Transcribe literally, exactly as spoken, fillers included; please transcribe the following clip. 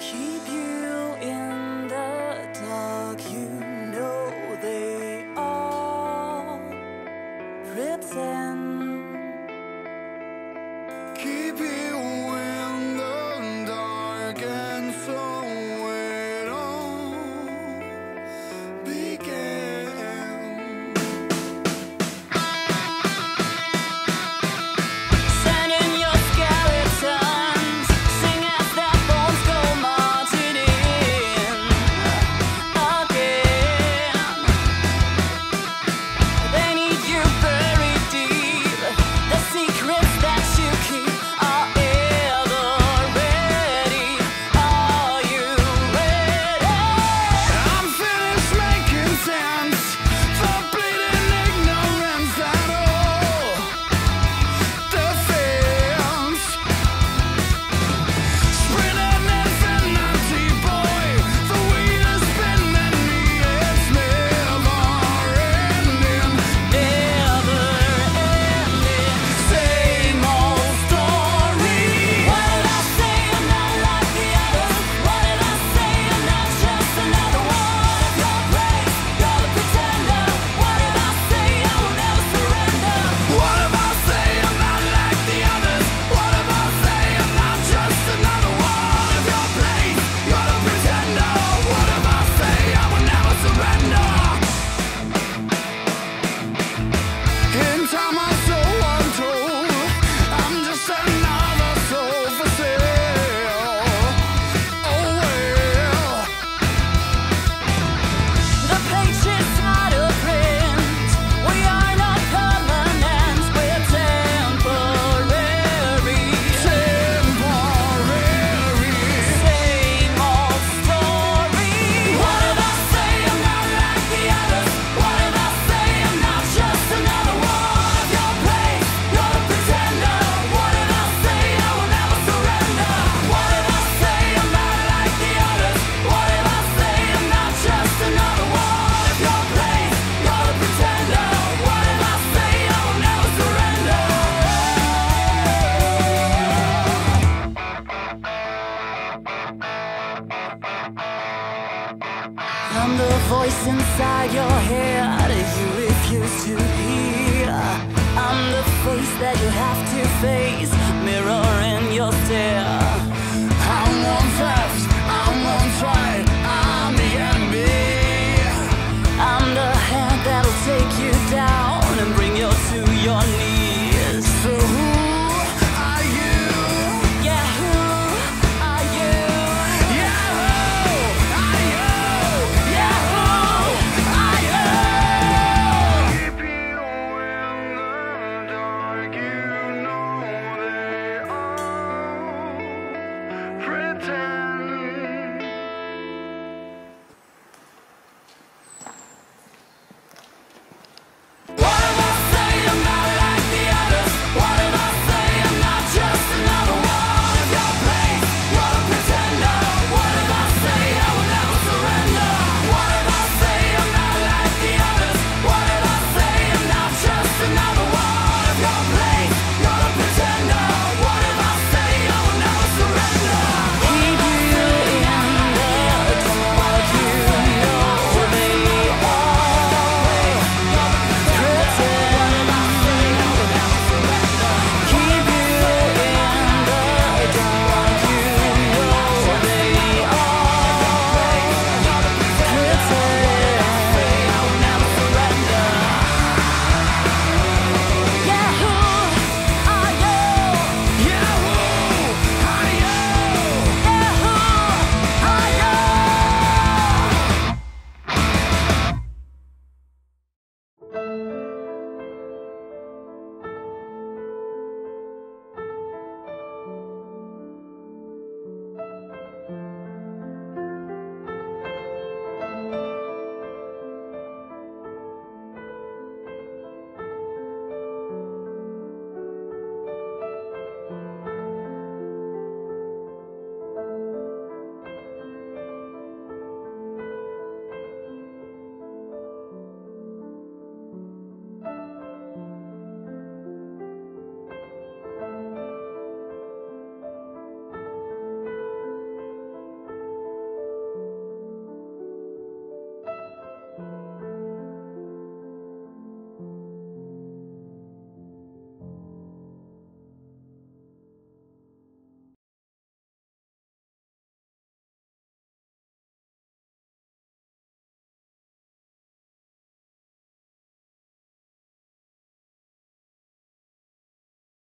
keep you in the dark. You know they all pretend. Keep you in the dark, and so it all began. Send in your skeletons, sing as their bones go marching in again. They need you buried deep. The secrets that you keep are ever ready. Are you ready? I'm finished making sense for bleeding ignorance at all. Defense, sprinting infinity, boy. The wheel is spinning me, it's never ending. Never ending. Same old story. What did I say? I'm not like the others. What did I say? I'm not just another one of your praise. You're the pretender. What did I say? I will never surrender. What if I say I'm not like the others? What if I say I'm not just another one of your place? You're the pretender. What if I say I will never surrender? In time I'm so untold. I'm just another soul for sale. Oh well. The pages out of print. We are not permanent. We're temporary. Temporary. Same old story. What if I say I'm not like the others? What if I say I'm not just another one of your place? You're the pretender. What if I say I will never surrender? What if I say I'm not like the others? What if I say I'm not just another one of your place? You're the pretender. What if I say I will never surrender? I'm the voice inside your head you refuse to hear. I'm the face that you have to face, mirror in your stare.